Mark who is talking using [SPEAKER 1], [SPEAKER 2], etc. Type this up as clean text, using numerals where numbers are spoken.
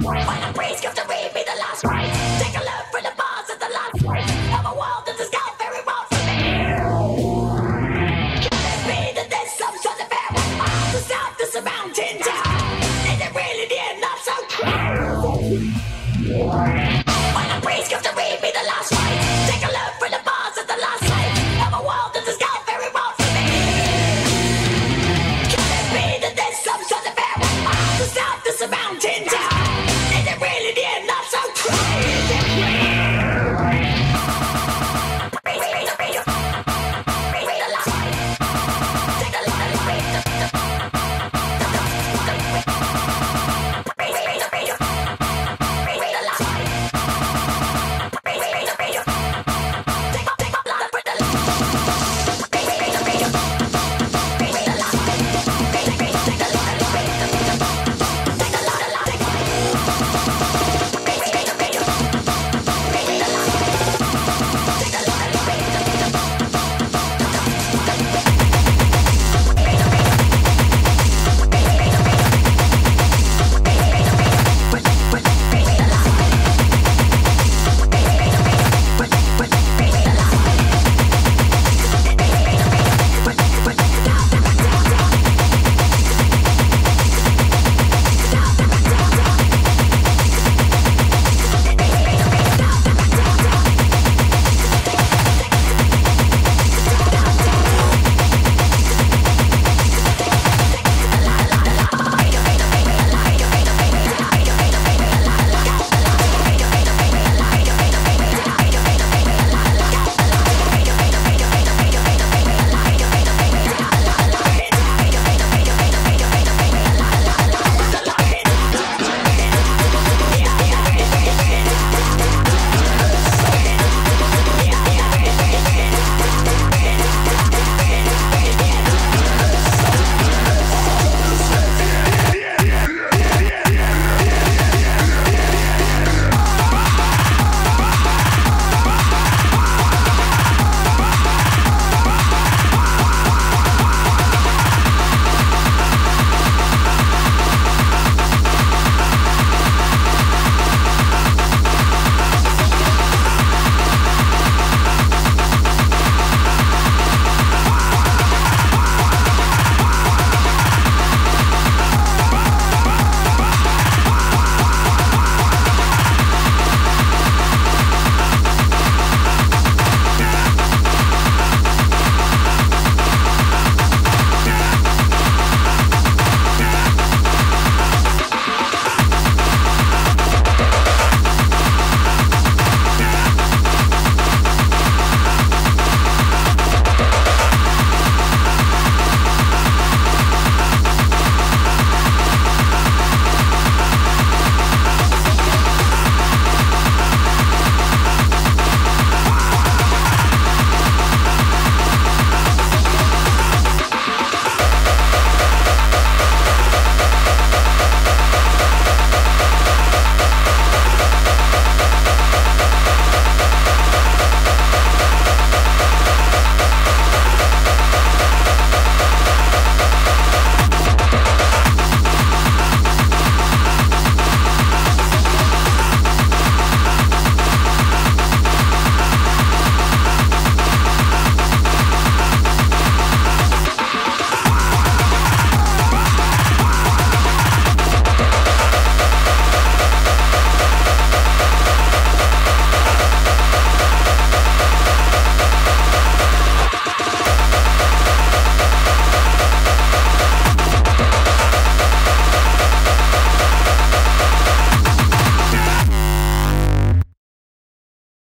[SPEAKER 1] When the priest comes to read me the last rites, take a look for the bars of the last rites of a world that has gone very wrong for me. Can it be that there's some sort of air miles to south of the mountain town? Is it really near, not so close?